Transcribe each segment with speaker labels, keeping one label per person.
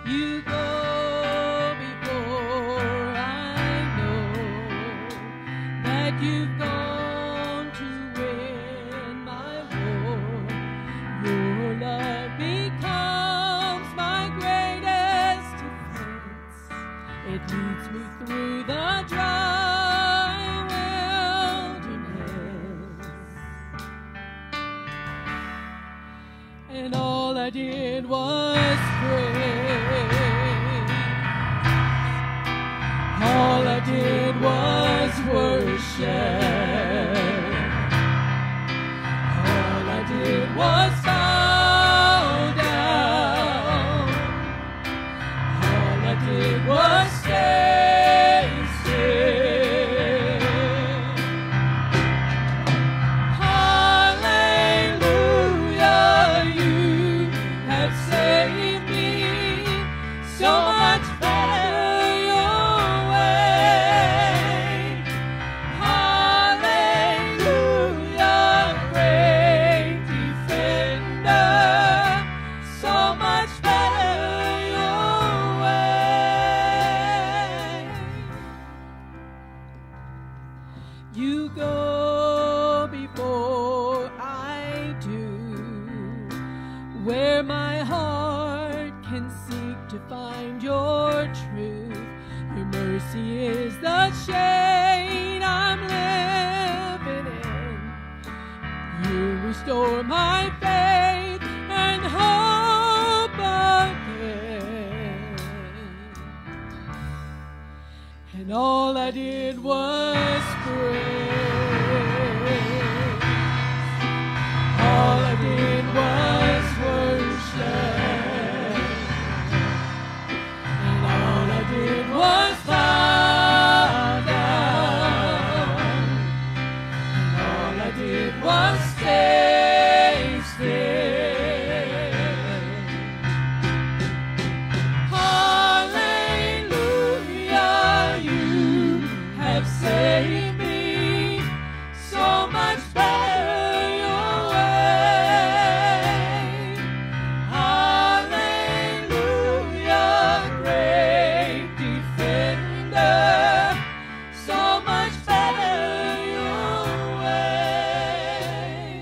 Speaker 1: You go before. I know that you've gone to win my war. Your love becomes my greatest defense. It leads me through the dry wilderness. And all I did was pray. All I did was worship. All I did was bow down. All I did was stay still. Hallelujah, you have saved me. So much better your way. Hallelujah, great defender. So much better your way. You go before I do, where my heart can seek to find your truth. Your mercy is the shade I'm living in. You restore my faith and hope again. And all I did was praise. All I did was worship. And all I did was bow down. And all I did was stay still. Hallelujah, you have saved me. So much better your way. Hallelujah, great defender. So much better your way.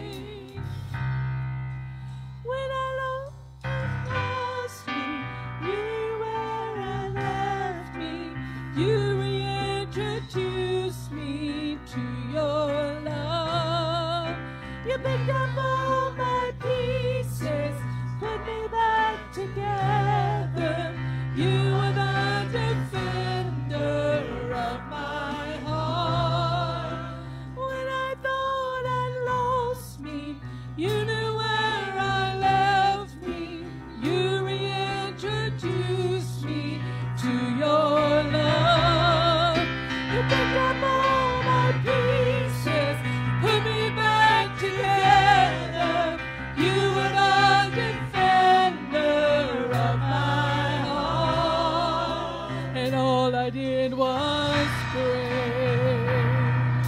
Speaker 1: When I lost me, you where I left me. You reintroduced me to your love. You picked up all my pieces, put me back together. You were the defender of my heart. When I thought I'd lost me, you knew where I left me. You reintroduced me to your love. You picked up all my pieces, put me back together. You were the defender of my heart. And all I did was praise.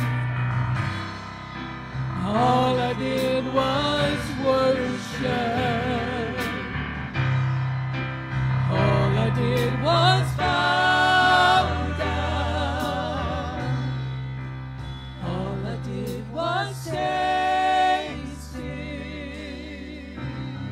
Speaker 1: All I did was worship. All I did was bow down. All I did was stay still.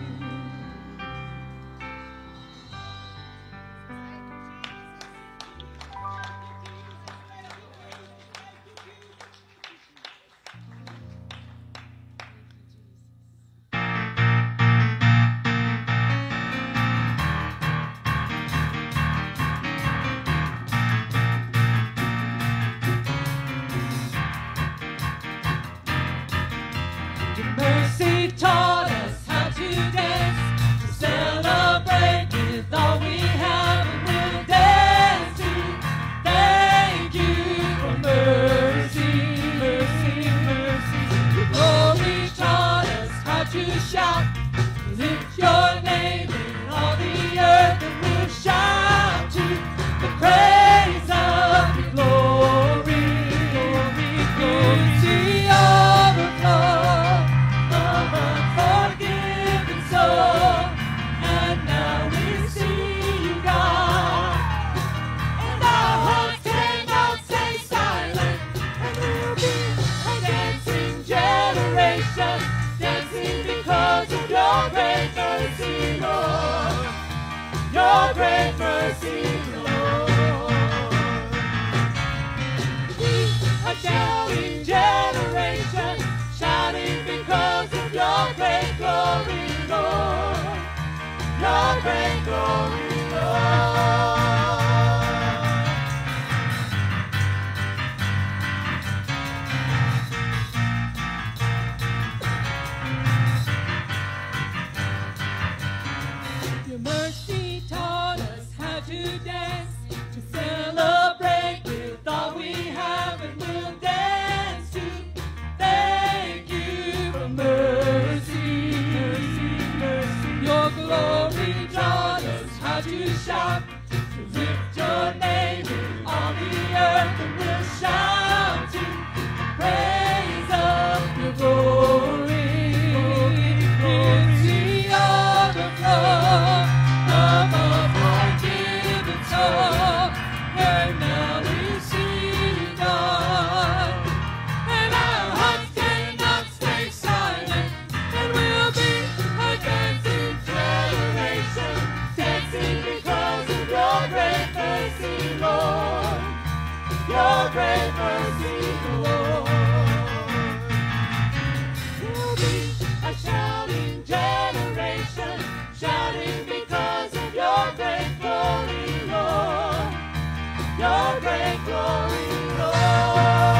Speaker 1: Your mercy taught us how to dance, to celebrate with all we have, and we'll dance to thank you for mercy, mercy, mercy. Your glory taught us how to shout, lift your name in all the earth, and we'll shout to the praise of your glory, glory, glory. It's the overflow of unforgiven soul, and now we see you generation, dancing because of your great mercy, Lord. Your great mercy, Lord. We are shouting generation, shouting because of your great glory, Lord. Your great glory, Lord. Your mercy taught us how to dance, to celebrate with all we have, and we'll dance to thank you for mercy, mercy, mercy. Your glory taught us how to shout, to lift your name in all the earth, and we'll shout to praise of your glory. It's the overflow of a forgiven soul, where now we see God, and our hearts cannot stay silent, and we'll be a dancing generation, dancing because of your great mercy, Lord. Your great mercy, Lord. We'll be a shouting generation, shouting because of your great glory, Lord. Your great glory, Lord.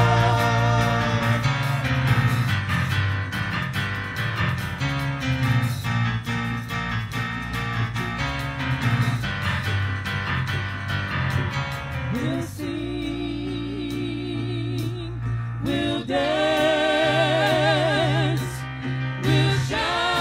Speaker 1: We'll sing, we'll dance, we'll shout,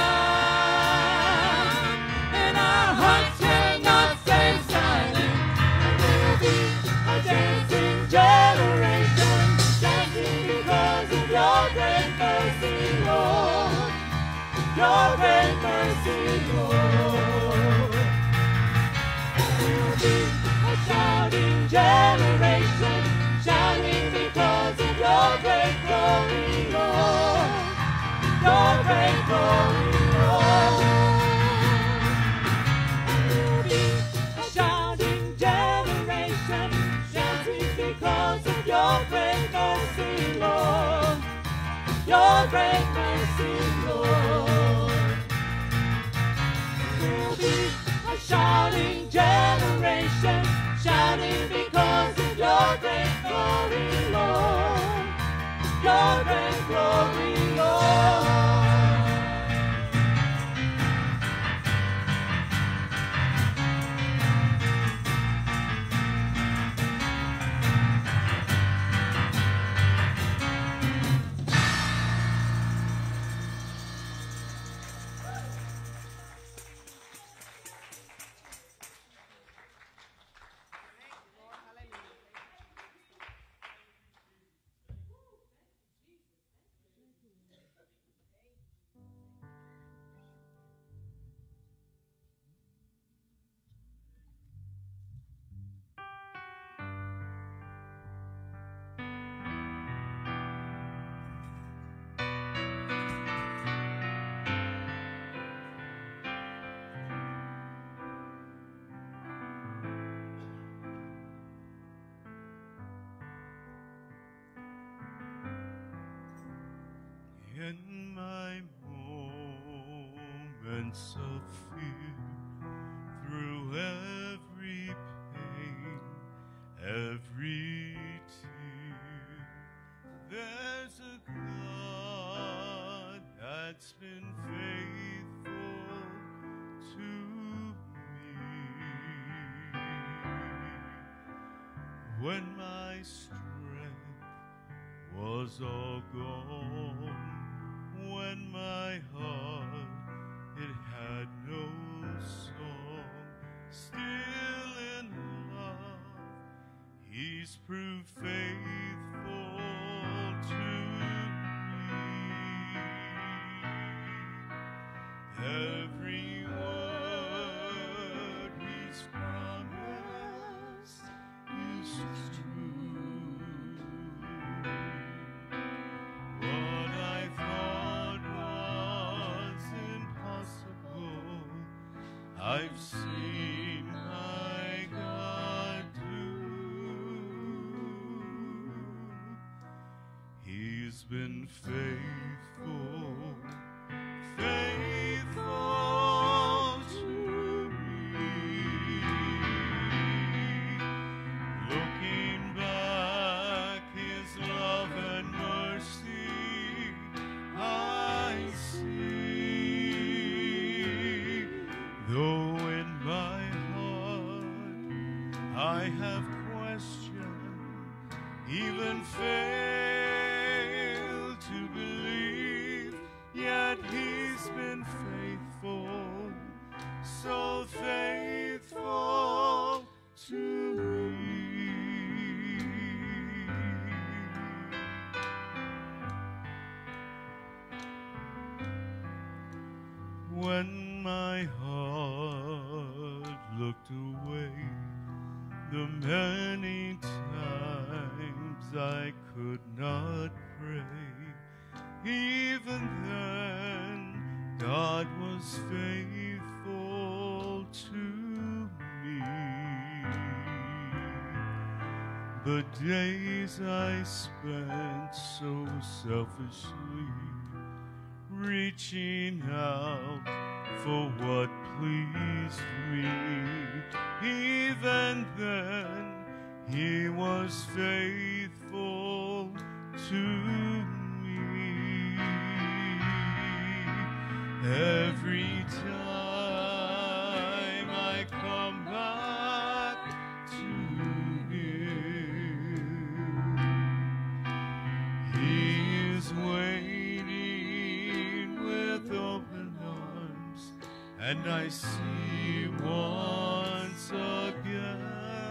Speaker 1: and our hearts cannot stay silent, and we'll be a dancing generation, dancing because of your great mercy, Lord. Your great mercy, Lord. We'll be a shouting generation, shouting because of your great glory, Lord. Your great glory, Lord. We'll be a shouting generation, shouting because of your great mercy, Lord. Your great mercy, Lord. We'll be a shouting generation, shouting because of your great glory, Lord. Your great glory, Lord.
Speaker 2: In my moments of fear, through every pain, every tear, there's a God that's been faithful to me. When my strength was all gone, when my heart, it had no song, still in love, He's proved faithful to me. Every word He's promised is true. What I thought I've seen my God do. He's been faithful, faithful to me. Looking back, His love and mercy I see. Though in my heart I have questioned, even failed to believe, yet He's been faithful, so faithful to me. When my heart looked away, the many times I could not pray, even then God was faithful to me. The days I spent so selfishly, reaching out for what pleased me, even then He was faithful to me. Every time I come back to Him, He is waiting with open arms, and I see once again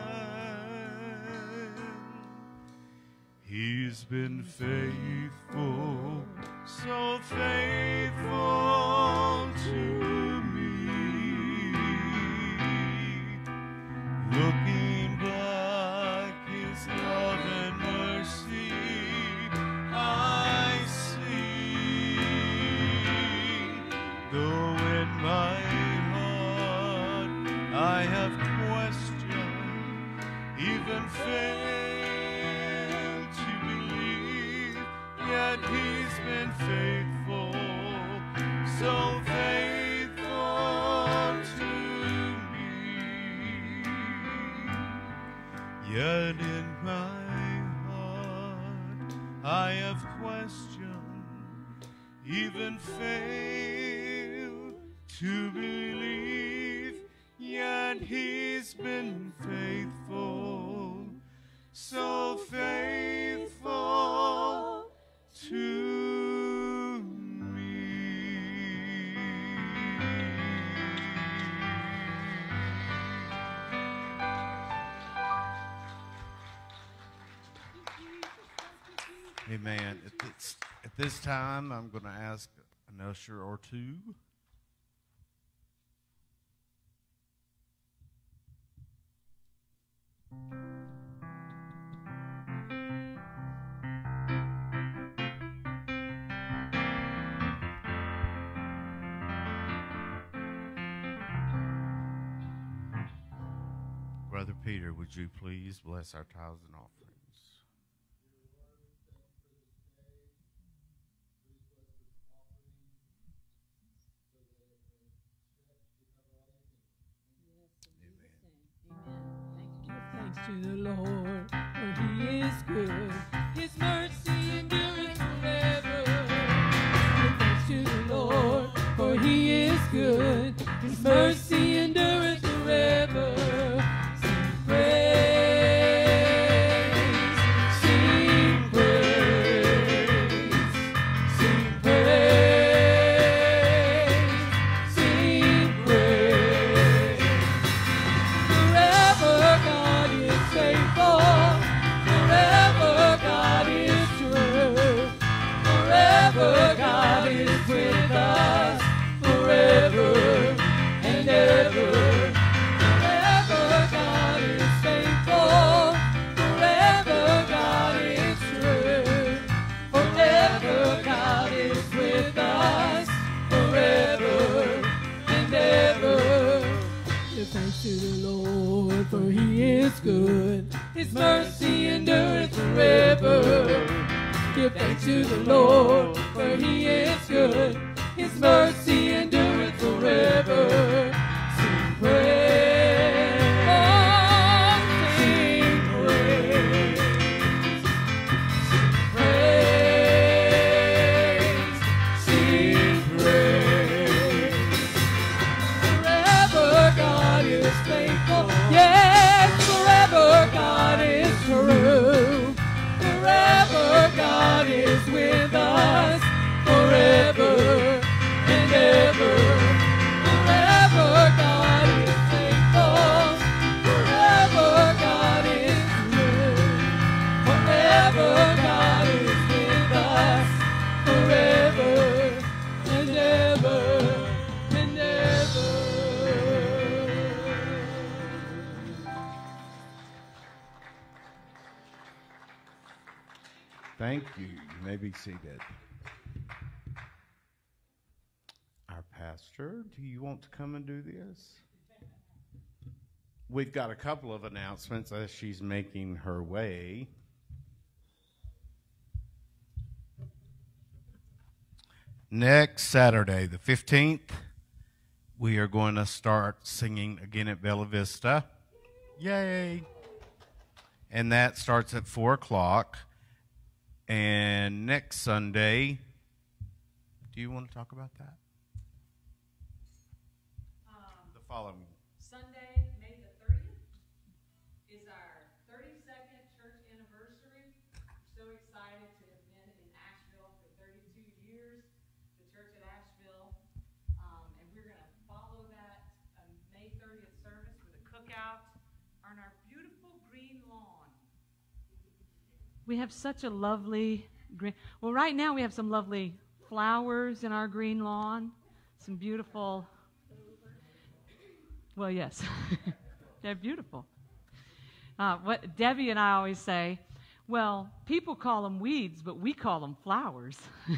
Speaker 2: He's been faithful, so faithful to me. Looking back, His love and mercy I see. Though in my heart I have questioned, even failed to believe, yet He's been faithful, so faithful to me. Yet in my heart I have questioned, even failed to believe, yet He's been faithful, so faithful to me. Amen. At this time, I'm going to ask an usher or two. Brother Peter, would you please bless our tithes and offerings?
Speaker 1: Thanks to the Lord, for He is good. His mercy endures forever. Give thanks to the Lord, for He is good. His mercy endures forever. Sing praise, sing praise, sing praise, sing praise. Forever God is faithful. Forever God is to the Lord, for he is good. His mercy endureth forever. Sing praise. Oh, sing praise. Sing praise. Sing praise. Forever God is faithful. Yes, forever God is true. Forever God is with us. Forever and ever. Forever God is faithful. Forever God is true. Forever God is with us. Forever and ever and ever.
Speaker 2: Thank you. You may be seated. Our pastor, do you want to come and do this? We've got a couple of announcements as she's making her way. Next Saturday, the 15th, we are going to start singing again at Bella Vista. Yay! And that starts at 4 o'clock. And next Sunday, do you want to talk about that? The following.
Speaker 3: Sunday, May the 30th, is our 32nd church anniversary. We're so excited to have been in Asheville for 32 years, the church at Asheville. And we're going to follow that May 30th service with a cookout on our beautiful green lawn. We have such a lovely green. Well, right now we have some lovely flowers in our green lawn. Some beautiful. Well, yes, they're beautiful. What Debbie and I always say, well, people call them weeds, but we call them flowers.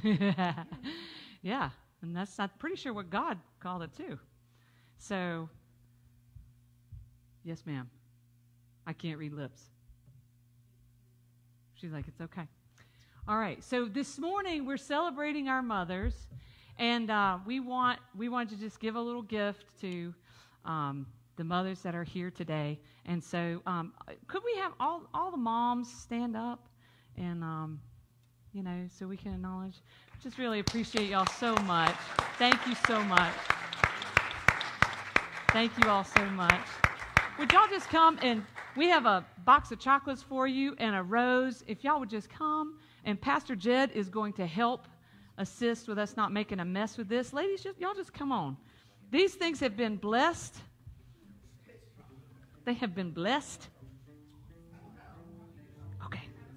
Speaker 3: Yeah, and that's, I'm pretty sure, what God called it too. So, yes, ma'am. I can't read lips. She's like, it's okay. All right, so this morning we're celebrating our mothers, and we want to just give a little gift to the mothers that are here today. And so could we have all the moms stand up and, so we can acknowledge. Just really appreciate y'all so much. Thank you so much. Thank you all so much. Would y'all just come, and we have a box of chocolates for you and a rose. If y'all would just come, and Pastor Jed is going to help assist with us not making a mess with this. Ladies, y'all just come on. These things have been blessed. They have been blessed. Okay.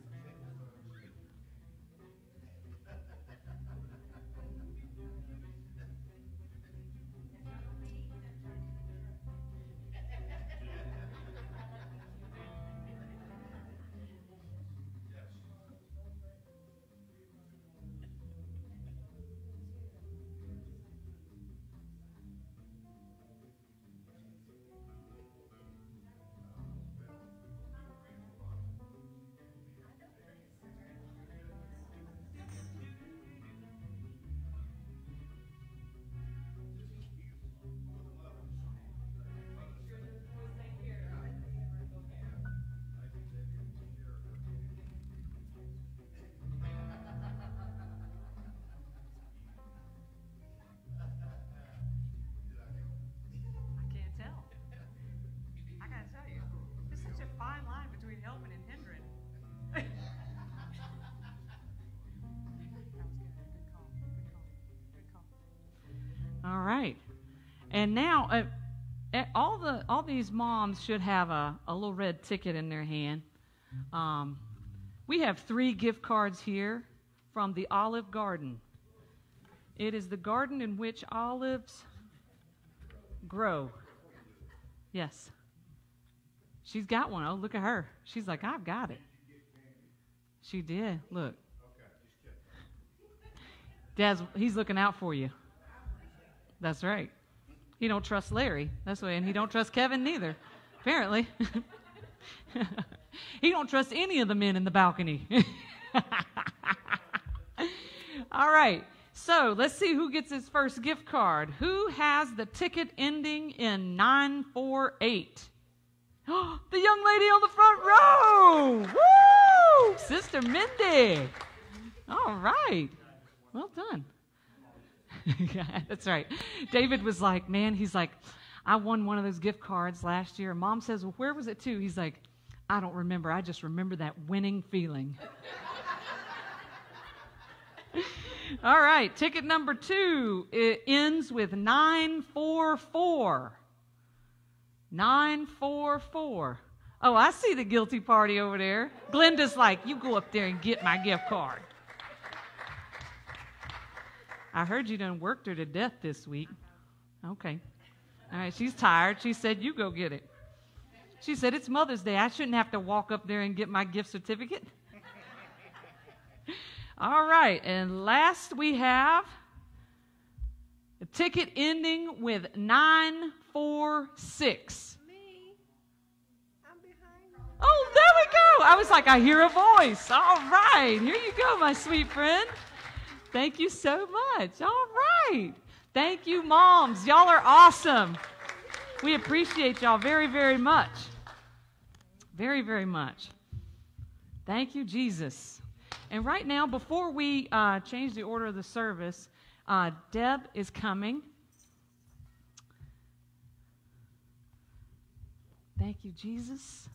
Speaker 3: All right. And now, all these moms should have a little red ticket in their hand. We have 3 gift cards here from the Olive Garden. It is the garden in which olives grow. Yes. She's got one. Oh, look at her. She's like, I've got it. She did. Look. Dad's, he's looking out for you. That's right. He don't trust Larry. That's why, and he don't trust Kevin neither, apparently. He don't trust any of the men in the balcony. All right. So let's see who gets his first gift card. Who has the ticket ending in 948? The young lady on the front row. Woo! Sister Mindy. All right. Well done. Yeah, that's right. David was like, man, he's like, I won one of those gift cards last year. Mom says, well, where was it to? He's like, I don't remember. I just remember that winning feeling. All right, ticket number 2, it ends with 944. 944. Oh, I see the guilty party over there. Glenda's like, you go up there and get my gift card. I heard you done worked her to death this week. Okay. All right, she's tired. She said, you go get it. She said, it's Mother's Day. I shouldn't have to walk up there and get my gift certificate. All right, and last we have a ticket ending with 946.
Speaker 4: Me. I'm behind.
Speaker 3: Oh, there we go. I was like, I hear a voice. All right, here you go, my sweet friend. Thank you so much. All right. Thank you, moms. Y'all are awesome. We appreciate y'all very, very much. Very, very much. Thank you, Jesus. And right now, before we change the order of the service, Deb is coming. Thank you, Jesus.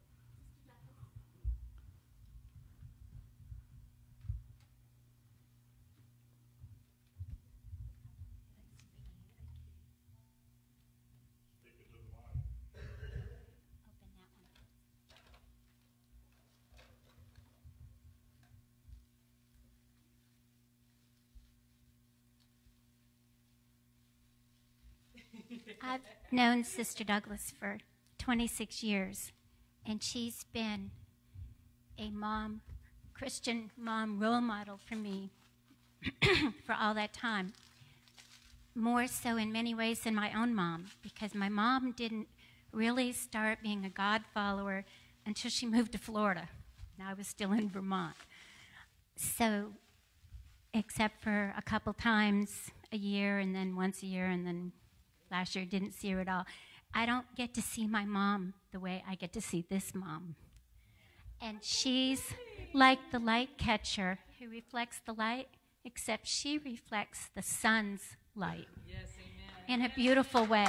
Speaker 5: I've known Sister Douglas for 26 years, and she's been a mom, Christian mom role model for me for all that time. More so in many ways than my own mom, because my mom didn't really start being a God follower until she moved to Florida. Now I was still in Vermont. So, except for a couple times a year, and then once a year, and then last year didn't see her at all. I don't get to see my mom the way I get to see this mom. And she's like the light catcher who reflects the light, except she reflects the sun's light.
Speaker 3: Yes,
Speaker 5: in a beautiful way.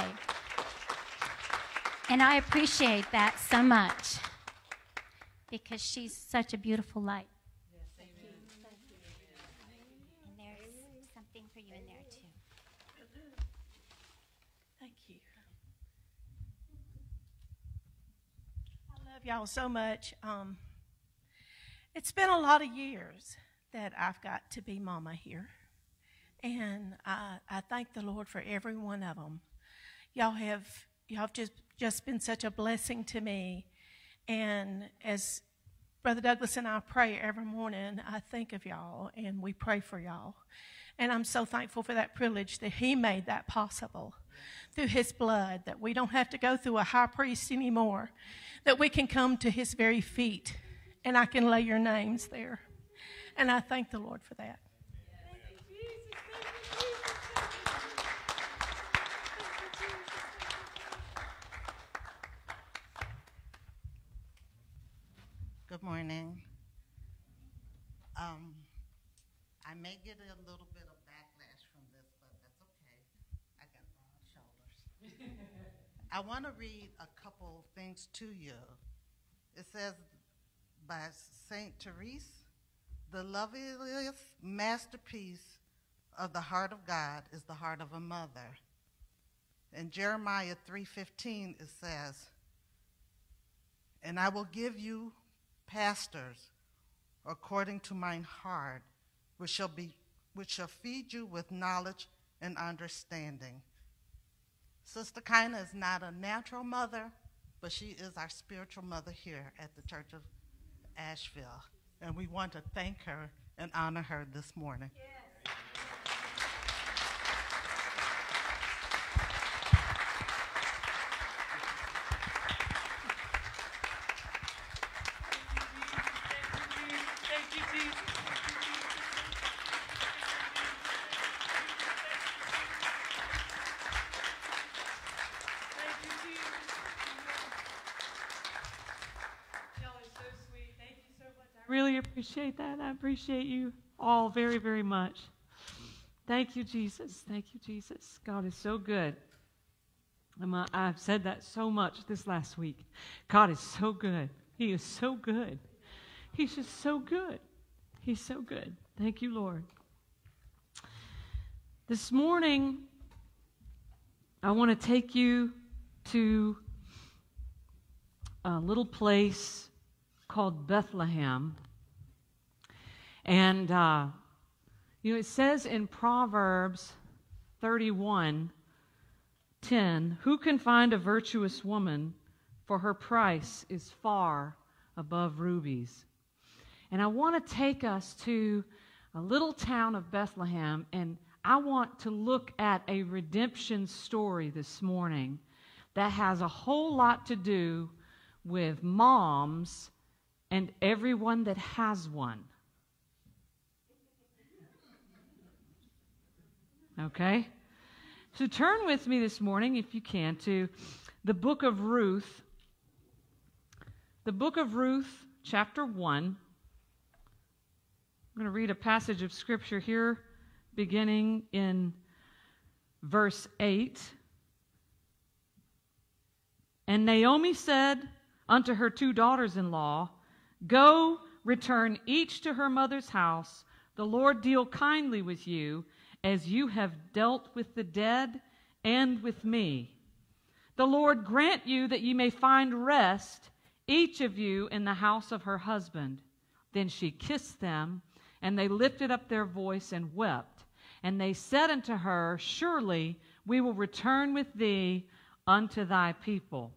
Speaker 5: And I appreciate that so much because she's such a beautiful light.
Speaker 3: Yes, amen.
Speaker 5: And there's something for you in there too.
Speaker 4: Thank you. I love y'all so much. It's been a lot of years that I've got to be mama here. And I thank the Lord for every one of them. Y'all have just been such a blessing to me. And as Brother Douglas and I pray every morning, I think of y'all and we pray for y'all. And I'm so thankful for that privilege that he made that possible through his blood, that we don't have to go through a high priest anymore, that we can come to his very feet and I can lay your names there. And I thank the Lord for that.
Speaker 6: Good morning. I may get a little bit of backlash from this, but that's okay. I got broad shoulders. I want to read a couple things to you. It says by St. Therese, the loveliest masterpiece of the heart of God is the heart of a mother. In Jeremiah 3:15, it says, and I will give you pastors according to mine heart, which shall feed you with knowledge and understanding. Sister Kina is not a natural mother, but she is our spiritual mother here at the Church of Asheville. And we want to thank her and honor her this morning. Yes.
Speaker 3: appreciate that. I appreciate you all very, very much. Thank you, Jesus. Thank you, Jesus. God is so good. I've said that so much this last week. God is so good. He is so good. He's just so good. He's so good. Thank you, Lord. This morning, I want to take you to a little place called Bethlehem. And, it says in Proverbs 31:10, who can find a virtuous woman, for her price is far above rubies. And I want to take us to a little town of Bethlehem, and I want to look at a redemption story this morning that has a whole lot to do with moms and everyone that has one. Okay? So turn with me this morning, if you can, to the book of Ruth. The book of Ruth, chapter 1. I'm going to read a passage of Scripture here, beginning in verse 8. And Naomi said unto her 2 daughters-in-law, go, return each to her mother's house. The Lord deal kindly with you, as you have dealt with the dead and with me. The Lord grant you that ye may find rest, each of you in the house of her husband. Then she kissed them, and they lifted up their voice and wept. And they said unto her, surely we will return with thee unto thy people.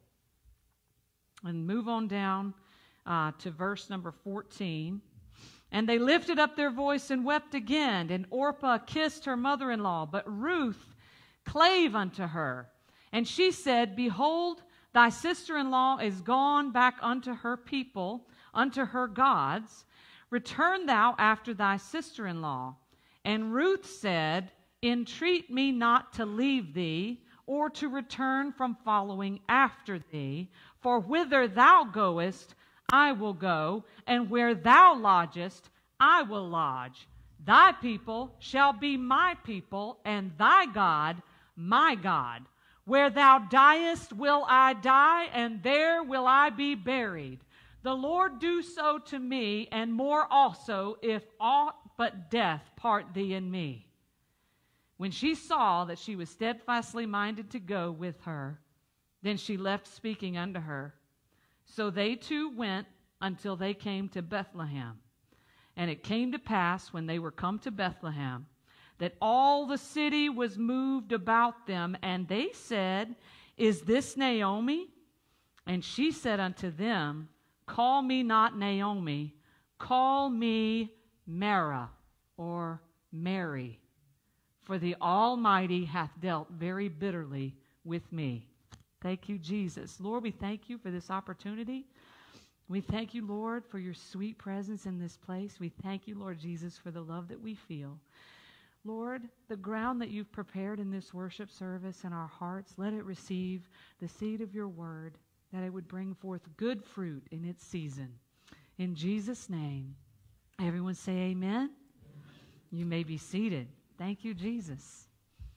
Speaker 3: And move on down to verse number 14. And they lifted up their voice and wept again. And Orpah kissed her mother-in-law, but Ruth clave unto her. And she said, behold, thy sister-in-law is gone back unto her people, unto her gods. Return thou after thy sister-in-law. And Ruth said, entreat me not to leave thee, or to return from following after thee. For whither thou goest, I will go, and where thou lodgest, I will lodge. Thy people shall be my people, and thy God my God. Where thou diest will I die, and there will I be buried. The Lord do so to me, and more also, if aught but death part thee and me. When she saw that she was steadfastly minded to go with her, then she left speaking unto her. So they two went until they came to Bethlehem. And it came to pass, when they were come to Bethlehem, that all the city was moved about them, and they said, is this Naomi? And she said unto them, call me not Naomi, call me Mara, or Mary, for the Almighty hath dealt very bitterly with me. Thank you, Jesus. Lord, we thank you for this opportunity. We thank you, Lord, for your sweet presence in this place. We thank you, Lord Jesus, for the love that we feel. Lord, the ground that you've prepared in this worship service in our hearts, let it receive the seed of your word, that it would bring forth good fruit in its season. In Jesus' name, everyone say amen. You may be seated. Thank you, Jesus.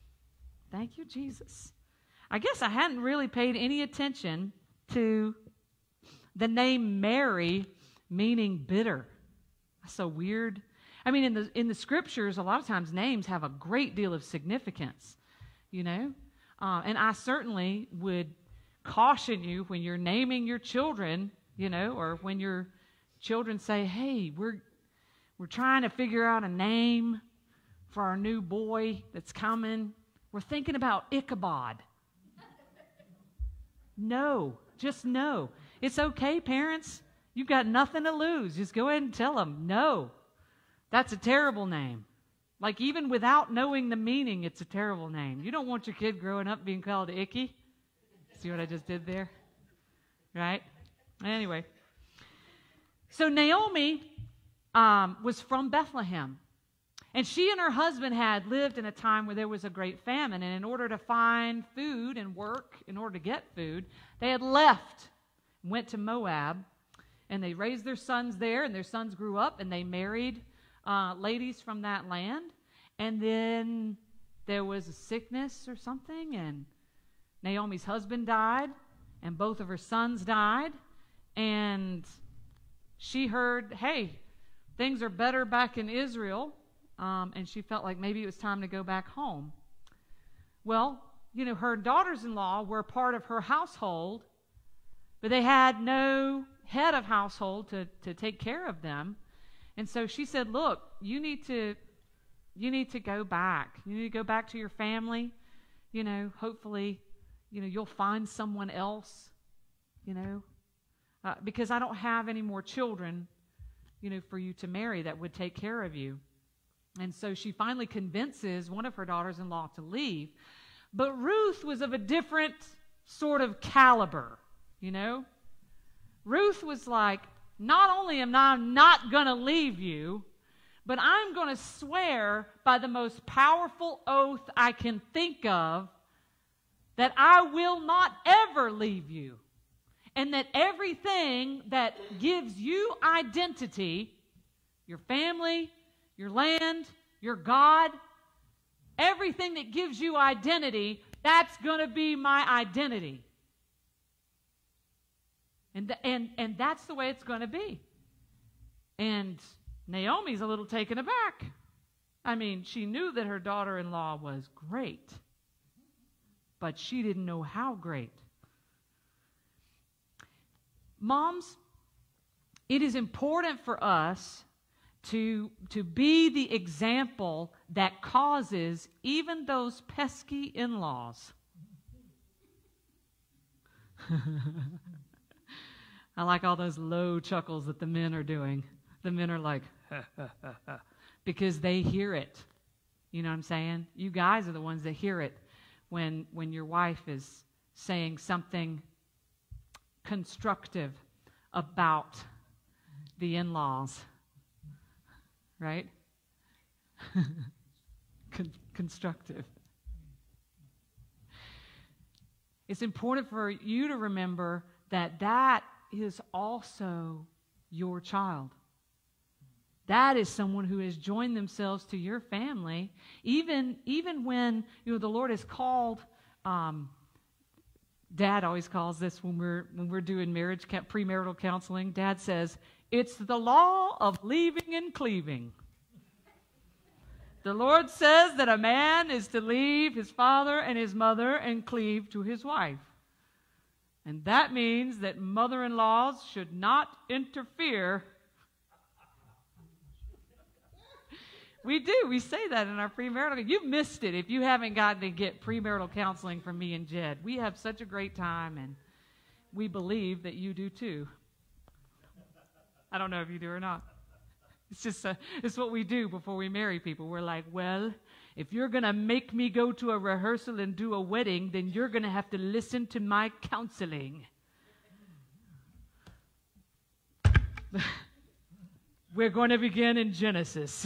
Speaker 3: Thank you, Jesus. I guess I hadn't really paid any attention to the name Mary meaning bitter. That's so weird. I mean, in the scriptures, a lot of times names have a great deal of significance, you know. And I certainly would caution you when you're naming your children, you know, or when your children say, hey, we're trying to figure out a name for our new boy that's coming. We're thinking about Ichabod. No, just no. It's okay, parents. You've got nothing to lose. Just go ahead and tell them, no, that's a terrible name. Like, even without knowing the meaning, it's a terrible name. You don't want your kid growing up being called Icky. See what I just did there? Right? Anyway. So Naomi was from Bethlehem. And she and her husband had lived in a time where there was a great famine. And in order to find food and work, in order to get food, they had left, went to Moab. and they raised their sons there, and their sons grew up, and they married ladies from that land. And then there was a sickness or something, and Naomi's husband died, and both of her sons died, and she heard, hey, things are better back in Israel, and she felt like maybe it was time to go back home. Well, her daughters-in-law were part of her household, but they had no head of household to take care of them. And so she said, look, you need to go back. You need to go back to your family. Hopefully, you'll find someone else, because I don't have any more children, for you to marry that would take care of you. And so she finally convinces one of her daughters-in-law to leave. But Ruth was of a different sort of caliber, Ruth was like, not only am I not going to leave you, but I'm going to swear by the most powerful oath I can think of that I will not ever leave you. And that everything that gives you identity, your family, your land, your God, everything that gives you identity, that's going to be my identity. And that's the way it's going to be. And Naomi's a little taken aback. I mean, she knew that her daughter-in-law was great, but she didn't know how great. Moms, it is important for us to be the example that causes even those pesky in-laws. I like all those low chuckles that the men are doing. The men are like, ha, ha, ha, ha, because they hear it. You know what I'm saying? You guys are the ones that hear it when your wife is saying something constructive about the in-laws. Right? Constructive. It's important for you to remember that is also your child. That is someone who has joined themselves to your family, even when the Lord has called. Dad always calls this when we're doing marriage premarital counseling. Dad says it's the law of leaving and cleaving. The Lord says that a man is to leave his father and his mother and cleave to his wife. And that means that mother-in-laws should not interfere. We do. We say that in our premarital. You've missed it if you haven't gotten to get premarital counseling from me and Jed. We have such a great time, and we believe that you do too. I don't know if you do or not. It's just it's what we do before we marry people. We're like, well, if you're going to make me go to a rehearsal and do a wedding, then you're going to have to listen to my counseling. We're going to begin in Genesis.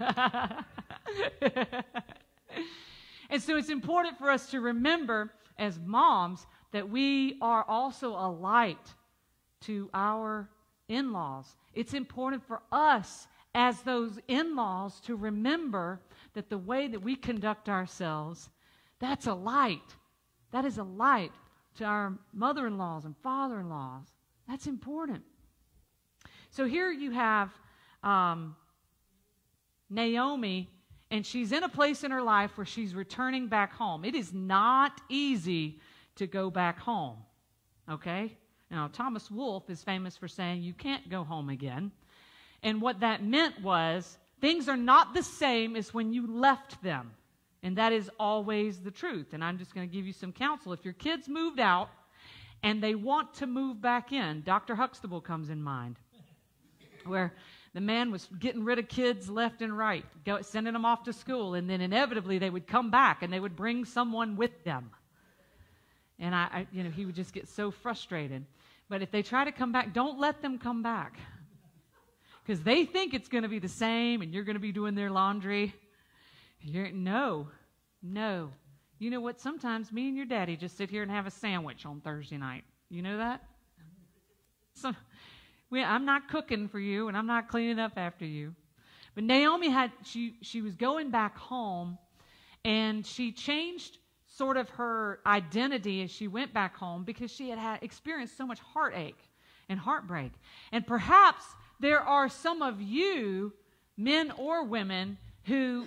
Speaker 3: And so it's important for us to remember as moms that we are also a light to our in-laws. It's important for us as those in-laws to remember that the way that we conduct ourselves, that's a light. That is a light to our mother-in-laws and father-in-laws. That's important. So here you have Naomi, and she's in a place in her life where she's returning back home. It is not easy to go back home, okay? Now, Thomas Wolfe is famous for saying you can't go home again. And what that meant was things are not the same as when you left them. And that is always the truth. And I'm just going to give you some counsel. If your kids moved out and they want to move back in, Dr. Huxtable comes in mind, where the man was getting rid of kids left and right, sending them off to school, and then inevitably they would come back and they would bring someone with them. And he would just get so frustrated. But if they try to come back, don't let them come back. Because they think it's going to be the same and you're going to be doing their laundry. No. You know what? Sometimes me and your daddy just sit here and have a sandwich on Thursday night. You know that? I'm not cooking for you, and I'm not cleaning up after you. But Naomi she was going back home, and she changed sort of her identity as she went back home because she had experienced so much heartache and heartbreak. And perhaps there are some of you, men or women, who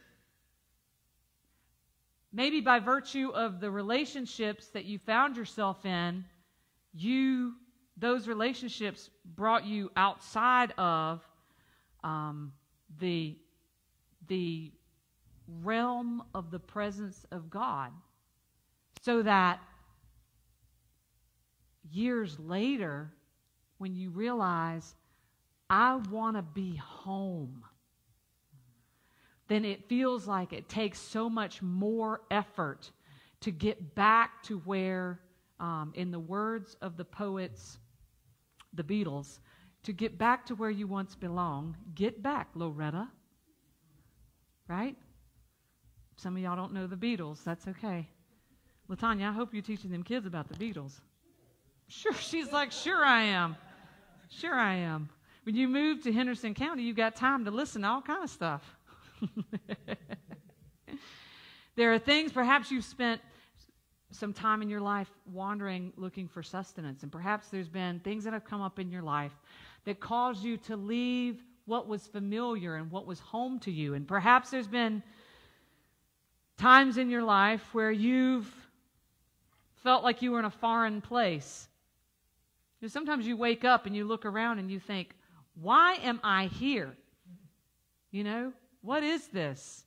Speaker 3: maybe by virtue of the relationships that you found yourself in, those relationships brought you outside of the realm of the presence of God, so that years later, when you realize, I want to be home, then it feels like it takes so much more effort to get back to where, in the words of the poets, the Beatles, to get back to where you once belonged. Get back, Loretta. Right? Some of y'all don't know the Beatles. That's okay. LaTanya, I hope you're teaching them kids about the Beatles. Sure, she's like, sure I am. Sure I am. When you move to Henderson County, you've got time to listen to all kind of stuff. There are things, perhaps you've spent some time in your life wandering, looking for sustenance. And perhaps there's been things that have come up in your life that caused you to leave what was familiar and what was home to you. And perhaps there's been times in your life where you've felt like you were in a foreign place. You know, sometimes you wake up and you look around and you think, why am I here? You know, what is this?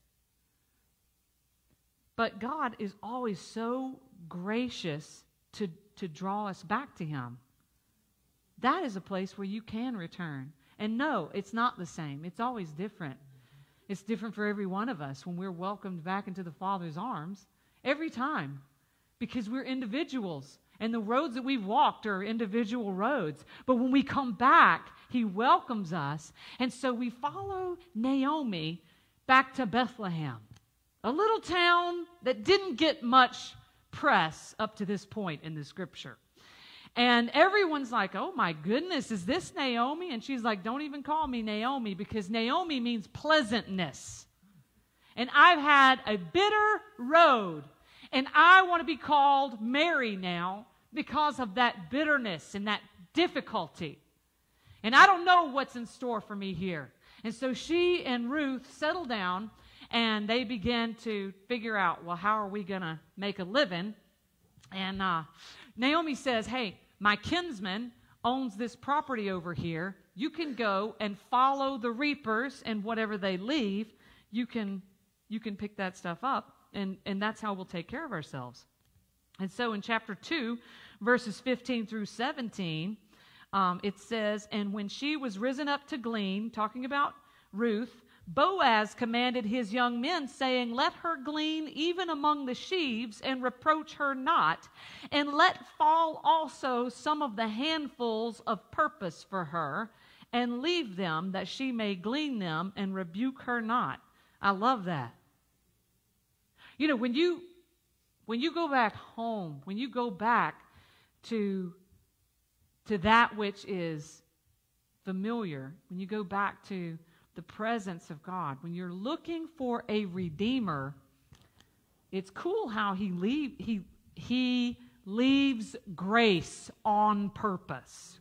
Speaker 3: But God is always so gracious to draw us back to Him. That is a place where you can return. And no, it's not the same. It's always different. It's different for every one of us when we're welcomed back into the Father's arms. Every time. Because we're individuals. And the roads that we've walked are individual roads. But when we come back, He welcomes us. And so we follow Naomi back to Bethlehem, a little town that didn't get much press up to this point in the scripture. And everyone's like, oh my goodness, is this Naomi? And she's like, don't even call me Naomi, because Naomi means pleasantness. And I've had a bitter road, and I want to be called Mary now because of that bitterness and that difficulty. And I don't know what's in store for me here. And so she and Ruth settle down, and they begin to figure out, well, how are we going to make a living? And Naomi says, hey, my kinsman owns this property over here. You can go and follow the reapers, and whatever they leave, you can pick that stuff up, and that's how we'll take care of ourselves. And so in chapter 2, verses 15 through 17, it says, and when she was risen up to glean, talking about Ruth, Boaz commanded his young men, saying, let her glean even among the sheaves, and reproach her not, and let fall also some of the handfuls of purpose for her, and leave them, that she may glean them, and rebuke her not. I love that. You know, when you go back home, when you go back to that which is familiar, when you go back to the presence of God, when you're looking for a redeemer, it's cool how he leaves grace on purpose.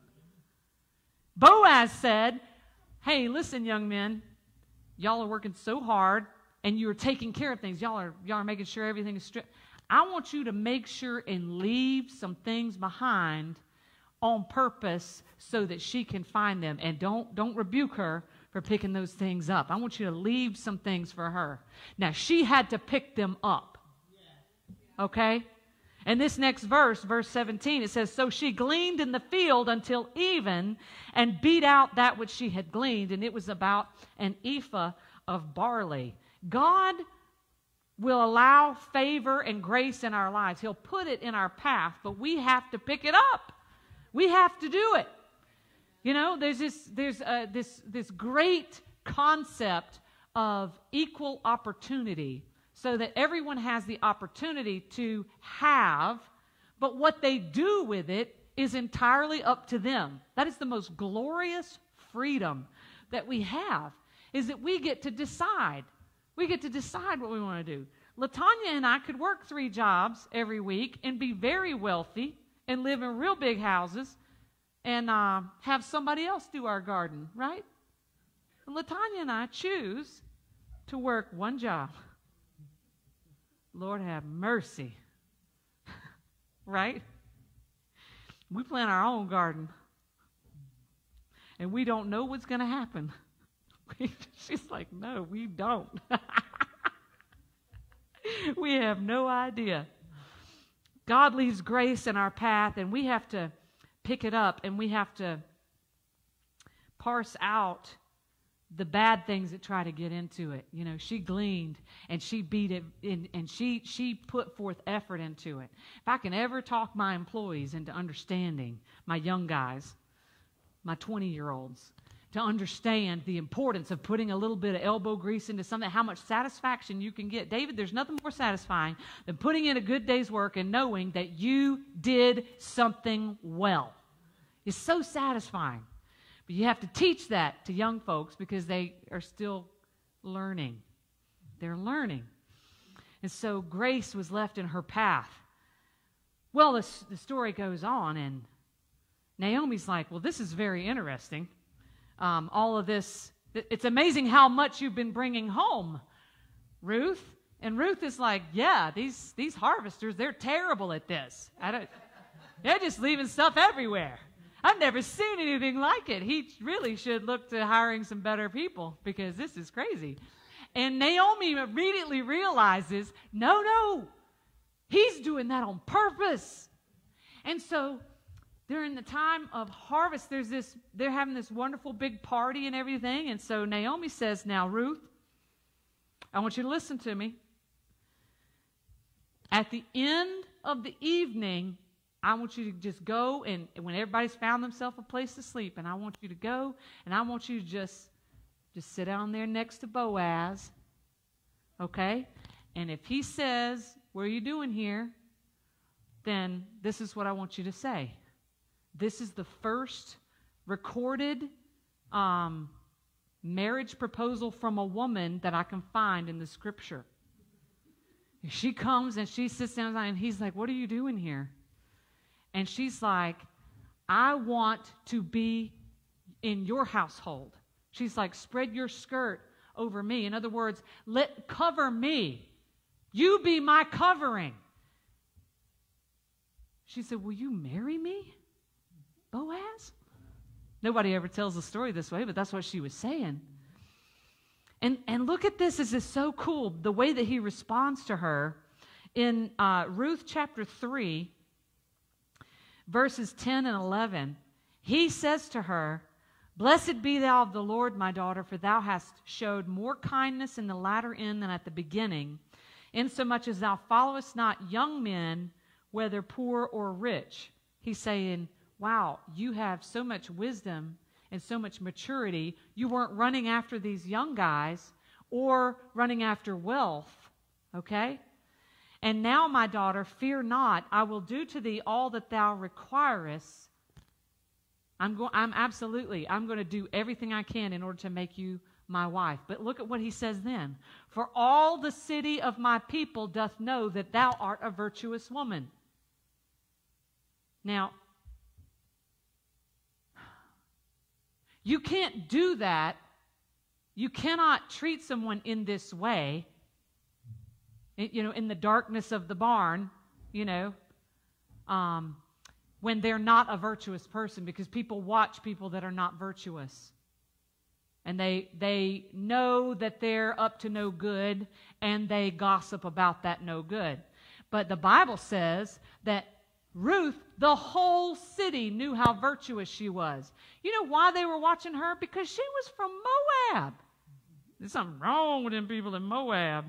Speaker 3: Boaz said, hey, listen, young men, y'all are working so hard, and you're taking care of things. Y'all are making sure everything is straight. I want you to make sure and leave some things behind on purpose so that she can find them. And don't rebuke her for picking those things up. I want you to leave some things for her. Now, she had to pick them up. Okay? And this next verse, verse 17, it says, so she gleaned in the field until even, and beat out that which she had gleaned, and it was about an ephah of barley. God will allow favor and grace in our lives. He'll put it in our path, but we have to pick it up. We have to do it. You know, there's this great concept of equal opportunity, so that everyone has the opportunity to have, but what they do with it is entirely up to them. That is the most glorious freedom that we have, is that we get to decide. We get to decide what we want to do. LaTanya and I could work 3 jobs every week and be very wealthy and live in real big houses and have somebody else do our garden, right? And LaTanya and I choose to work 1 job. Lord have mercy. Right? We plant our own garden. And we don't know what's going to happen. She's like, no, we don't. We have no idea. God leaves grace in our path, and we have to pick it up, and we have to parse out the bad things that try to get into it. You know, she gleaned, and she beat it, and she put forth effort into it. If I can ever talk my employees into understanding, my young guys, my 20-year-olds, to understand the importance of putting a little bit of elbow grease into something, how much satisfaction you can get. David, there's nothing more satisfying than putting in a good day's work and knowing that you did something well. It's so satisfying. But you have to teach that to young folks because they are still learning. They're learning. And so grace was left in her path. Well, the story goes on, and Naomi's like, well, this is very interesting. All of this, it's amazing how much you've been bringing home, Ruth. And Ruth is like, yeah, these harvesters, they're terrible at this. They're just leaving stuff everywhere. I've never seen anything like it. He really should look to hiring some better people because this is crazy. And Naomi immediately realizes, no, he's doing that on purpose. And so during the time of harvest, they're having this wonderful big party and everything. And so Naomi says, now, Ruth, I want you to listen to me. At the end of the evening, I want you to just go, and when everybody's found themselves a place to sleep, and I want you to go, and I want you to just sit down there next to Boaz, okay? And if he says, what are you doing here? Then this is what I want you to say. This is the first recorded marriage proposal from a woman that I can find in the Scripture. She comes and she sits down and he's like, what are you doing here? And she's like, I want to be in your household. She's like, spread your skirt over me. In other words, cover me. You be my covering. She said, will you marry me, Boaz? Nobody ever tells the story this way, but that's what she was saying. And look at this. This is so cool, the way that he responds to her. In Ruth chapter 3, verses 10 and 11, he says to her, blessed be thou of the Lord, my daughter, for thou hast showed more kindness in the latter end than at the beginning, insomuch as thou followest not young men, whether poor or rich. He's saying, wow, you have so much wisdom and so much maturity. You weren't running after these young guys or running after wealth, okay? And now, my daughter, fear not. I will do to thee all that thou requirest. I'm going to do everything I can in order to make you my wife. But look at what he says then. For all the city of my people doth know that thou art a virtuous woman. Now, you can't do that. You cannot treat someone in this way, in the darkness of the barn, when they're not a virtuous person, because people watch people that are not virtuous. And they know that they're up to no good, and they gossip about that no good. But the Bible says that Ruth, the whole city knew how virtuous she was. You know why they were watching her? Because she was from Moab. There's something wrong with them people in Moab.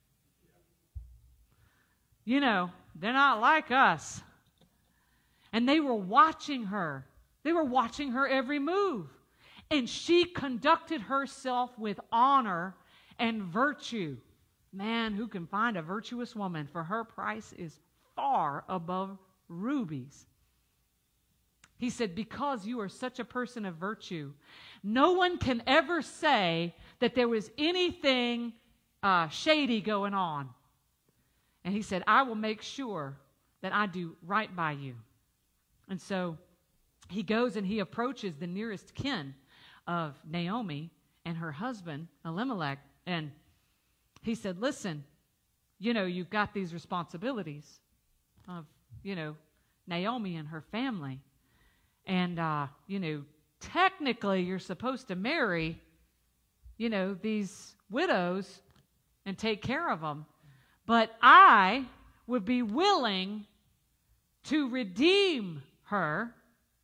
Speaker 3: They're not like us. And they were watching her. They were watching her every move. And she conducted herself with honor and virtue. Man, who can find a virtuous woman? For her price is far above rubies. He said, because you are such a person of virtue, no one can ever say that there was anything shady going on. And he said, I will make sure that I do right by you. And so he goes and he approaches the nearest kin of Naomi and her husband, Elimelech. And he said, listen, you've got these responsibilities of, Naomi and her family. And, technically you're supposed to marry, these widows and take care of them. But I would be willing to redeem her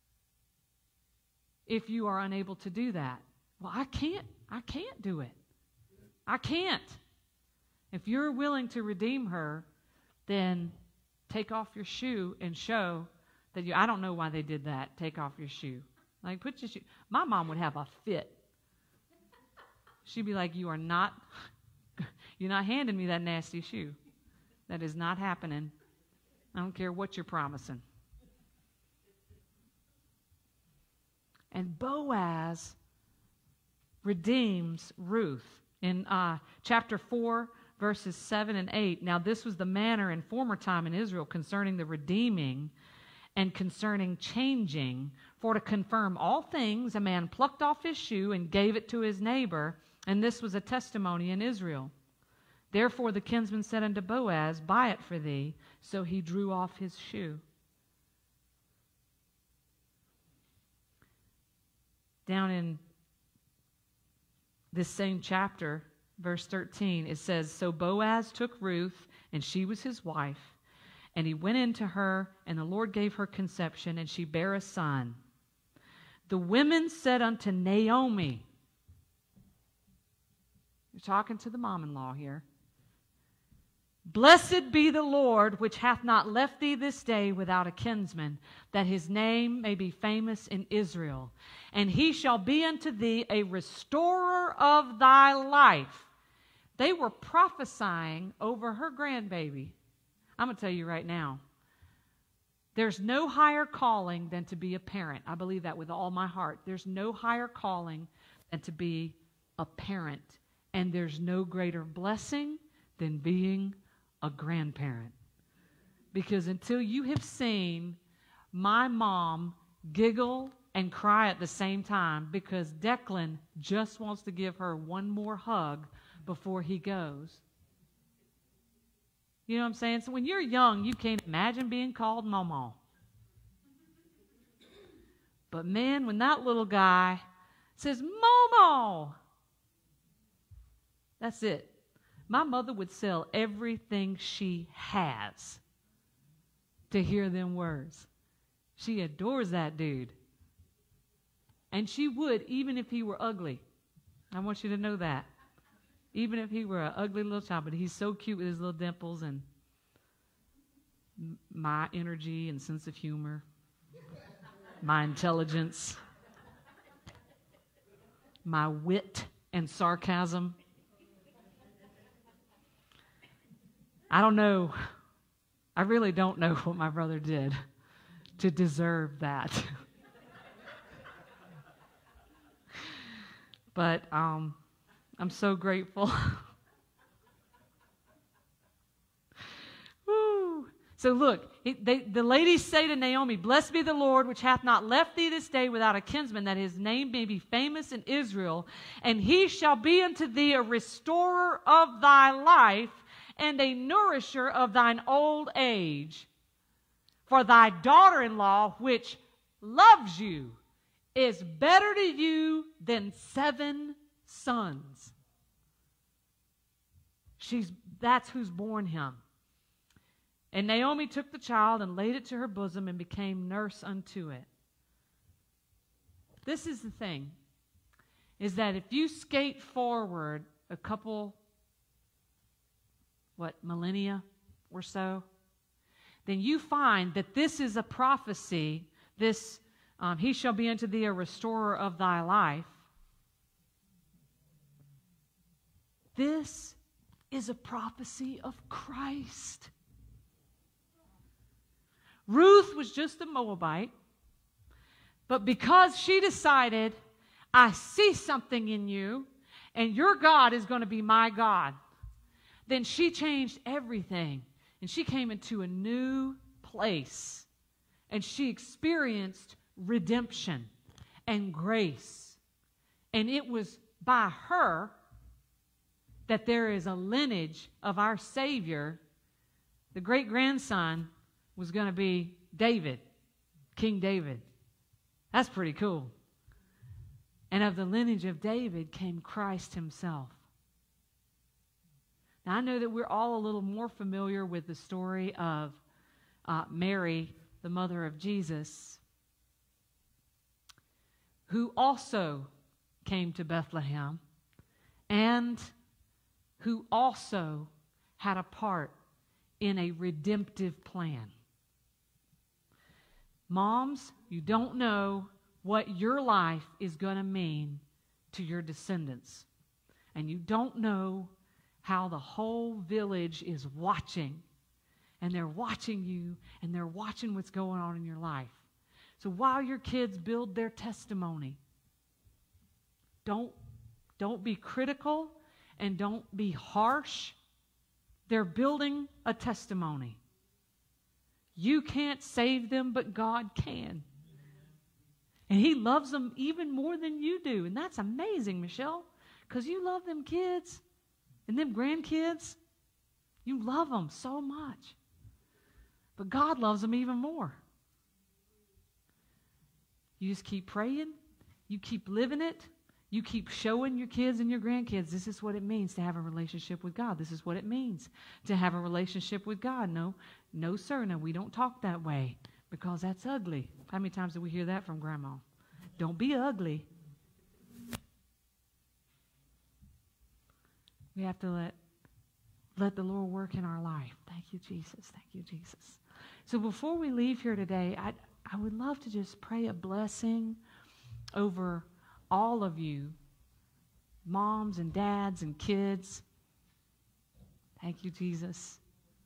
Speaker 3: if you are unable to do that. Well, I can't do it. I can't. If you're willing to redeem her, then take off your shoe and show that I don't know why they did that. Take off your shoe. Like, put your shoe. My mom would have a fit. She'd be like, you're not handing me that nasty shoe. That is not happening. I don't care what you're promising. And Boaz redeems Ruth in chapter 4, verses 7 and 8. Now this was the manner in former time in Israel concerning the redeeming and concerning changing. For to confirm all things, a man plucked off his shoe and gave it to his neighbor, and this was a testimony in Israel. Therefore the kinsman said unto Boaz, buy it for thee. So he drew off his shoe. Down in this same chapter, verse 13, it says, so Boaz took Ruth, and she was his wife, and he went into her, and the Lord gave her conception, and she bare a son. The women said unto Naomi, you're talking to the mom-in-law here, blessed be the Lord, which hath not left thee this day without a kinsman, that his name may be famous in Israel. And he shall be unto thee a restorer of thy life. They were prophesying over her grandbaby. I'm going to tell you right now, there's no higher calling than to be a parent. I believe that with all my heart. There's no higher calling than to be a parent. And there's no greater blessing than being a grandparent. Because until you have seen my mom giggle and cry at the same time because Declan just wants to give her one more hug before he goes. You know what I'm saying? So when you're young, you can't imagine being called Mama. But man, when that little guy says, Momo, that's it. My mother would sell everything she has to hear them words. She adores that dude. And she would, even if he were ugly. I want you to know that. Even if he were an ugly little child, but he's so cute with his little dimples and my energy and sense of humor, my intelligence, my wit and sarcasm. I don't know. I really don't know what my brother did to deserve that. But I'm so grateful. Woo. So look, the ladies say to Naomi, blessed be the Lord, which hath not left thee this day without a kinsman, that his name may be famous in Israel, and he shall be unto thee a restorer of thy life, and a nourisher of thine old age. For thy daughter-in-law, which loves you, is better to you than 7 sons. That's who's borne him. And Naomi took the child and laid it to her bosom and became nurse unto it. This is the thing, is that if you skate forward a couple, millennia or so, then you find that this is a prophecy, this he shall be unto thee a restorer of thy life. This is a prophecy of Christ. Ruth was just a Moabite. But because she decided, I see something in you, and your God is going to be my God, then she changed everything. And she came into a new place. And she experienced redemption and grace. And it was by her that there is a lineage of our Savior. The great-grandson was going to be David, King David. That's pretty cool. And of the lineage of David came Christ himself. Now, I know that we're all a little more familiar with the story of Mary, the mother of Jesus, who also came to Bethlehem and who also had a part in a redemptive plan. Moms, you don't know what your life is going to mean to your descendants. And you don't know how the whole village is watching. And they're watching you, and they're watching what's going on in your life. So while your kids build their testimony, don't be critical and don't be harsh. They're building a testimony. You can't save them, but God can. And He loves them even more than you do. And that's amazing, Michelle, because you love them kids and them grandkids. You love them so much. But God loves them even more. You just keep praying. You keep living it. You keep showing your kids and your grandkids, this is what it means to have a relationship with God. This is what it means to have a relationship with God. No, sir, no, we don't talk that way because that's ugly. How many times do we hear that from Grandma? Don't be ugly. We have to let the Lord work in our life. Thank you, Jesus. Thank you, Jesus. So before we leave here today, I would love to just pray a blessing over all of you, moms and dads and kids. Thank you, Jesus.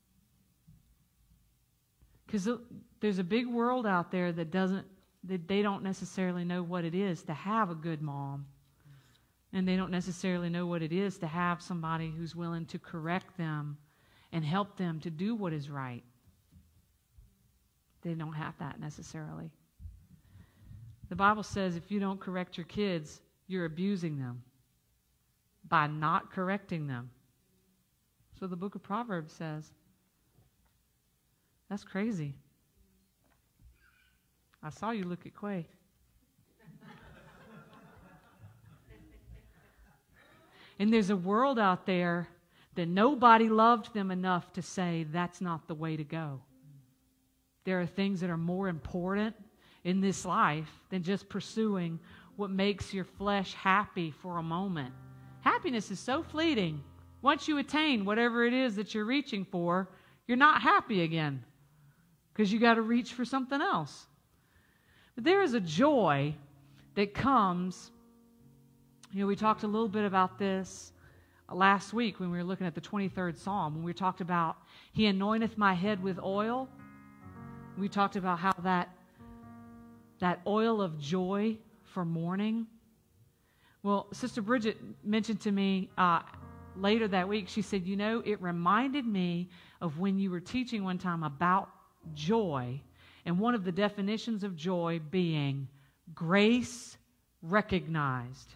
Speaker 3: Because there's a big world out there that they don't necessarily know what it is to have a good mom. And they don't necessarily know what it is to have somebody who's willing to correct them and help them to do what is right. They don't have that necessarily. The Bible says if you don't correct your kids, you're abusing them by not correcting them. So the book of Proverbs says. That's crazy. I saw you look at Quay. And there's a world out there that nobody loved them enough to say that's not the way to go. There are things that are more important in this life than just pursuing what makes your flesh happy for a moment. Happiness is so fleeting. Once you attain whatever it is that you're reaching for, you're not happy again because you got to reach for something else. But there is a joy that comes. We talked a little bit about this last week when we were looking at the 23rd Psalm, when we talked about He anointeth my head with oil. We talked about how that oil of joy for mourning. Well, Sister Bridget mentioned to me later that week, she said, it reminded me of when you were teaching one time about joy, and one of the definitions of joy being grace recognized.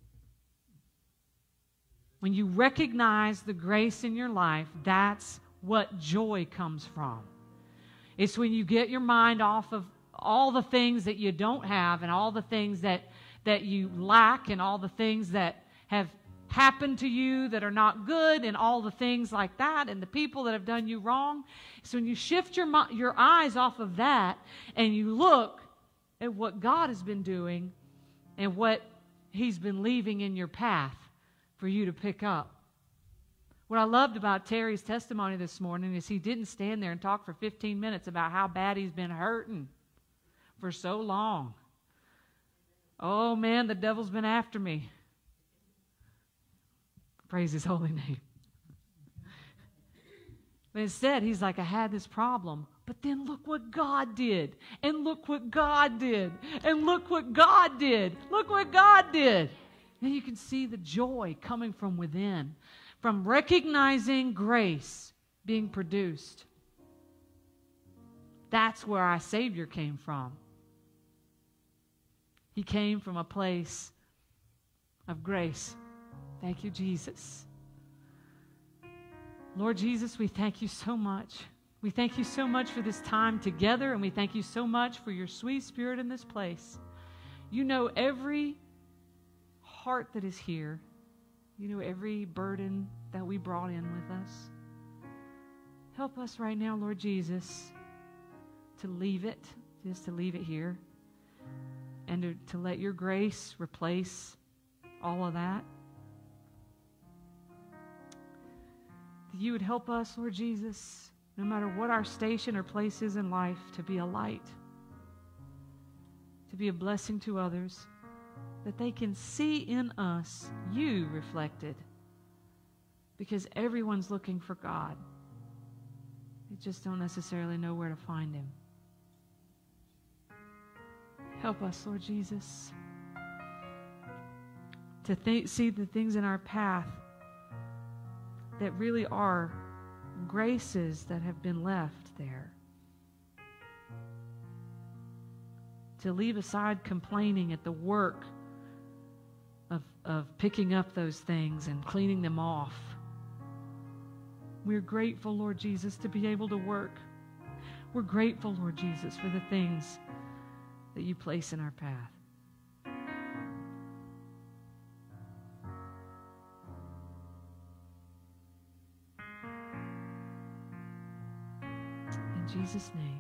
Speaker 3: When you recognize the grace in your life, that's what joy comes from. It's when you get your mind off of all the things that you don't have and all the things that you lack and all the things that have happened to you that are not good and all the things like that and the people that have done you wrong. So when you shift your eyes off of that and you look at what God has been doing and what He's been leaving in your path for you to pick up. What I loved about Terry's testimony this morning is he didn't stand there and talk for 15 minutes about how bad he's been hurting for so long. Oh man, the devil's been after me. Praise His holy name. But instead, he's like, I had this problem. But then look what God did. And look what God did. And look what God did. Look what God did. And you can see the joy coming from within, from recognizing grace being produced. That's where our Savior came from. He came from a place of grace. Thank you, Jesus. Lord Jesus, we thank you so much. We thank you so much for this time together, and we thank you so much for your sweet Spirit in this place. You know every heart that is here. You know every burden that we brought in with us. Help us right now, Lord Jesus, to leave it, just to leave it here, and to let your grace replace all of that. That you would help us, Lord Jesus, no matter what our station or place is in life, to be a light, to be a blessing to others, that they can see in us you reflected, because everyone's looking for God. They just don't necessarily know where to find him. Help us, Lord Jesus, to see the things in our path that really are graces that have been left there. To leave aside complaining at the work of picking up those things and cleaning them off. We're grateful, Lord Jesus, to be able to work. We're grateful, Lord Jesus, for the things that you place in our path. In Jesus' name.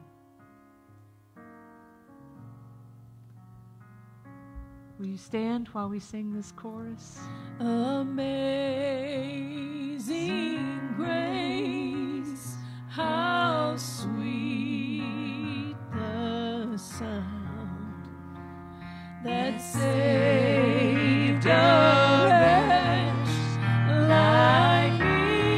Speaker 3: Will you stand while we sing this chorus?
Speaker 1: Amazing grace, how sweet the sound that saved a wretch like me.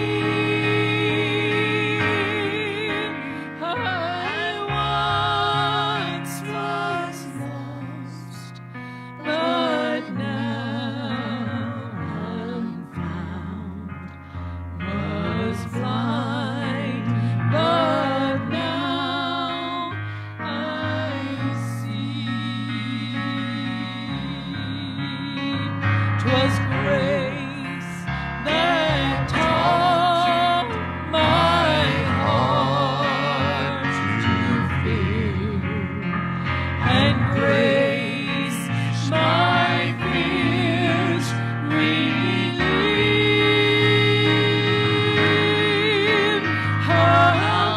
Speaker 1: I once was lost, but now I'm found. Was blind, but now I see. 'Twas grace that taught my heart to fear, and grace my fears relieved. How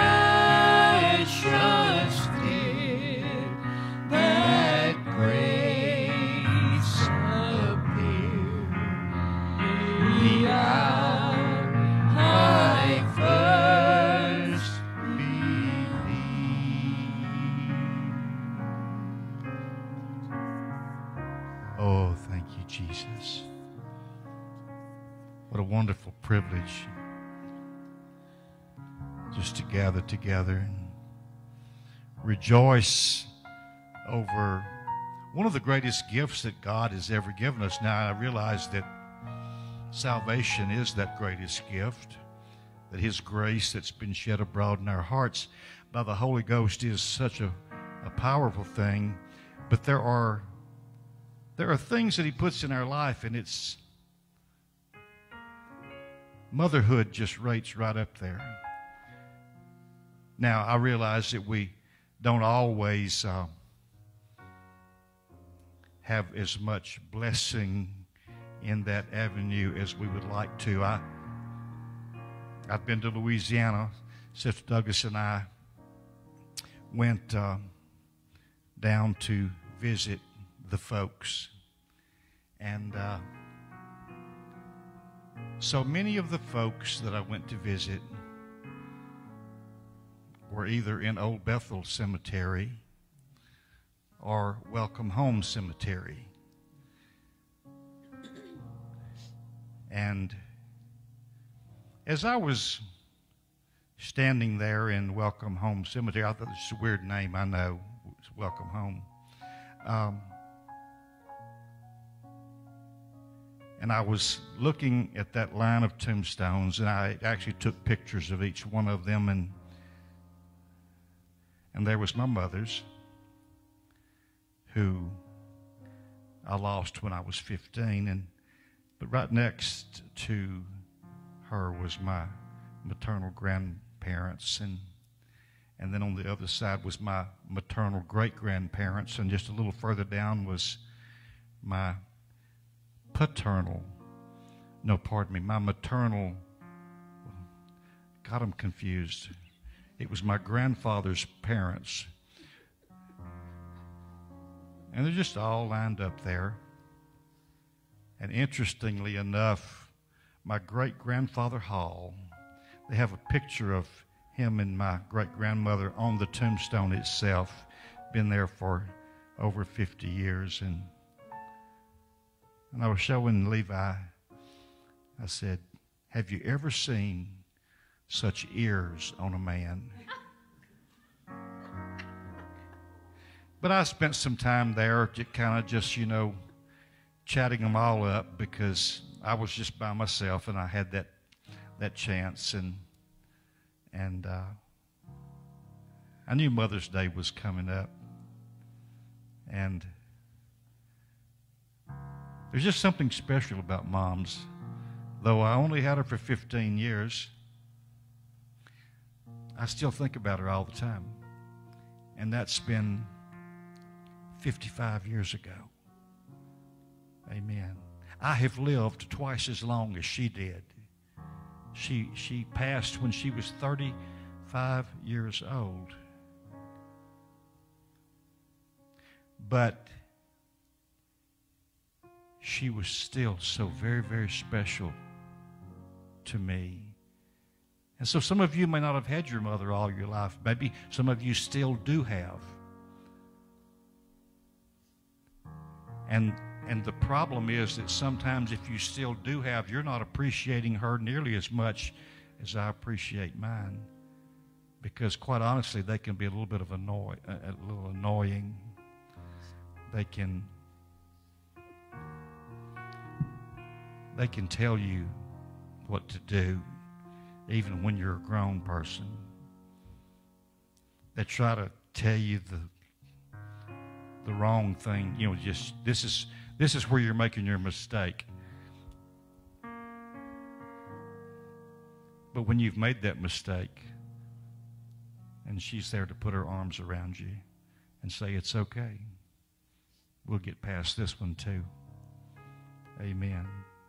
Speaker 1: precious did that grace appear the hour I first believed.
Speaker 7: Oh, thank you, Jesus. What a wonderful privilege just to gather together and rejoice over one of the greatest gifts that God has ever given us. Now, I realize that salvation is that greatest gift, that His grace that's been shed abroad in our hearts by the Holy Ghost is such a powerful thing. But there are things that He puts in our life, and it's motherhood just rates right up there. Now, I realize that we don't always have as much blessing in that avenue as we would like to. I've been to Louisiana. Sister Douglas and I went down to visit the folks. And so many of the folks that I went to visit were either in Old Bethel Cemetery or Welcome Home Cemetery. And as I was standing there in Welcome Home Cemetery. I thought this is a weird name, I know, it's Welcome Home. And I was looking at that line of tombstones, and I actually took pictures of each one of them, and there was my mother's, who I lost when I was 15, but right next to her was my maternal grandparents, and then on the other side was my maternal great-grandparents, and just a little further down was my my maternal, God, I'm confused. It was my grandfather's parents. And they're just all lined up there. And interestingly enough, my great-grandfather Hall, they have a picture of him and my great-grandmother on the tombstone itself. Been there for over 50 years. And I was showing Levi, I said, have you ever seen such ears on a man? But I spent some time there kind of just, chatting them all up, because I was just by myself and I had that chance. And I knew Mother's Day was coming up. And there's just something special about moms. Though I only had her for 15 years, I still think about her all the time. And that's been 55 years ago. Amen. I have lived twice as long as she did. She passed when she was 35 years old. But she was still so very, very special to me. And so some of you may not have had your mother all your life. Maybe some of you still do have. And the problem is that sometimes if you still do have, you're not appreciating her nearly as much as I appreciate mine. Because quite honestly, they can be a little bit of a little annoying. They can tell you what to do, even when you're a grown person. They try to tell you the wrong thing. Just this is where you're making your mistake. But when you've made that mistake, and she's there to put her arms around you and say, it's okay. We'll get past this one too. Amen.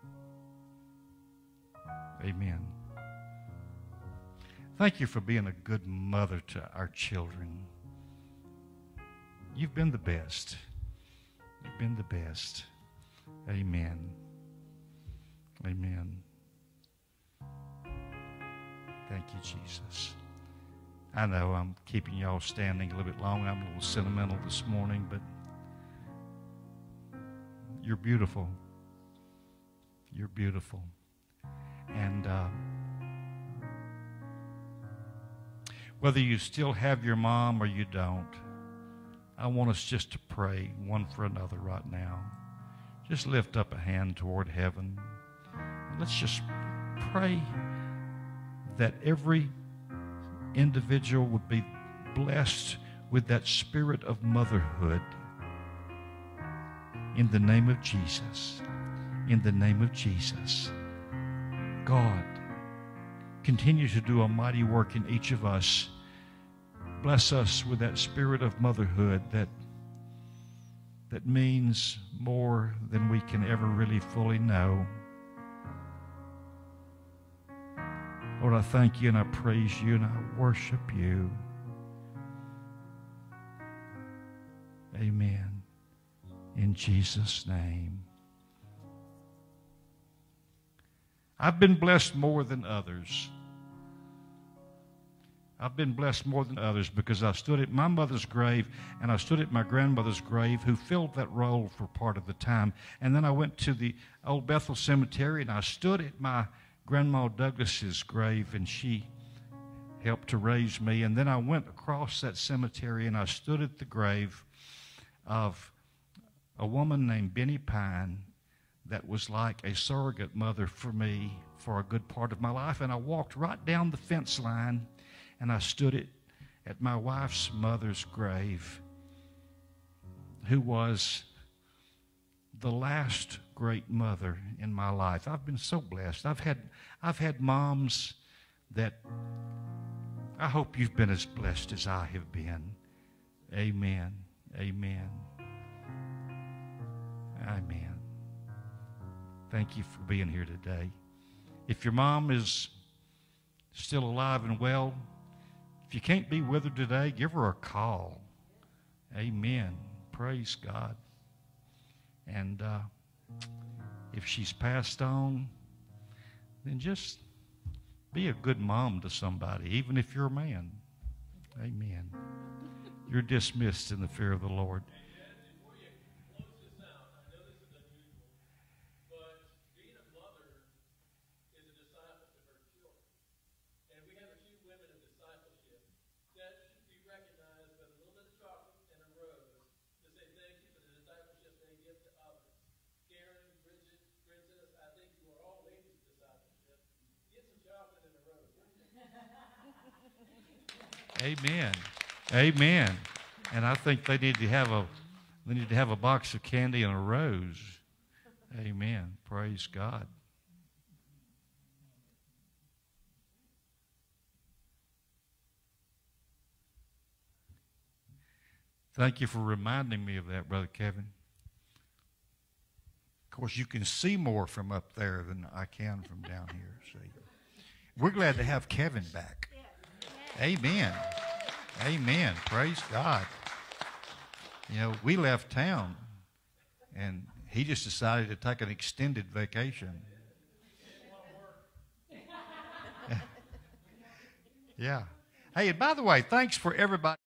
Speaker 7: Amen. Thank you for being a good mother to our children. You've been the best. You've been the best. Amen. Amen. Thank you, Jesus. I know I'm keeping y'all standing a little bit long. I'm a little sentimental this morning, but you're beautiful. You're beautiful. And whether you still have your mom or you don't, I want us just to pray one for another right now. Just lift up a hand toward heaven. Let's just pray that every individual would be blessed with that spirit of motherhood. In the name of Jesus. In the name of Jesus. God, continue to do a mighty work in each of us. Bless us with that spirit of motherhood that means more than we can ever really fully know. Lord, I thank you and I praise you and I worship you. Amen. In Jesus' name. I've been blessed more than others. I've been blessed more than others because I stood at my mother's grave and I stood at my grandmother's grave, who filled that role for part of the time. And then I went to the Old Bethel Cemetery and I stood at my Grandma Douglas's grave, and she helped to raise me. And then I went across that cemetery and I stood at the grave of a woman named Benny Pine that was like a surrogate mother for me for a good part of my life. And I walked right down the fence line and I stood at my wife's mother's grave, who was the last great mother in my life. I've been so blessed. I've had moms that I hope you've been as blessed as I have been. Amen. Amen. Amen. Thank you for being here today. If your mom is still alive and well, if you can't be with her today, give her a call. Amen. Praise God. And if she's passed on, then just be a good mom to somebody, even if you're a man. Amen. You're dismissed in the fear of the Lord.
Speaker 8: Before you close this out, I know this is unusual, but being a mother is a disciple to her children. And we have a few women of discipleship that should be recognized with a little bit of chocolate and a rose to say thank you for the discipleship they give to others. Karen, Bridget, Princess, I think you are all ladies of discipleship. Get some chocolate and a rose.
Speaker 7: Amen. Amen. And I think they need to have a box of candy and a rose. Amen. Praise God. Thank you for reminding me of that, Brother Kevin.
Speaker 9: Of course, you can see more from up there than I can from down here. See, we're glad to have Kevin back. Amen. Amen. Praise God. You know, we left town, and he just decided to take an extended vacation. Yeah. Hey, and by the way, thanks for everybody.